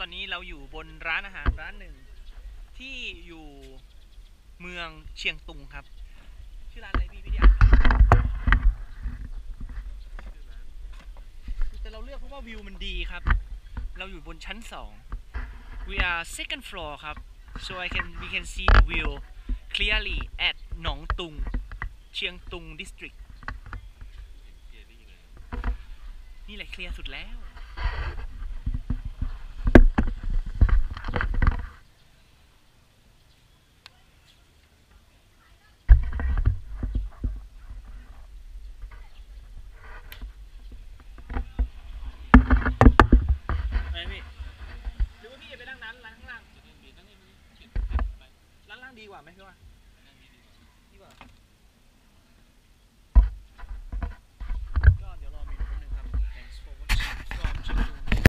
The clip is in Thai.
ตอนนี้เราอยู่บนร้านอาหารร้านหนึ่งที่อยู่เมืองเชียงตุงครับชื่อร้านอะไรพี่อ่านแต่เราเลือกเพราะว่าวิวมันดีครับเราอยู่บนชั้น2 we are second floor ครับ so we can see the view clearly at หนองตุงเชียงตุง district นี่แหละเคลียร์สุดแล้ว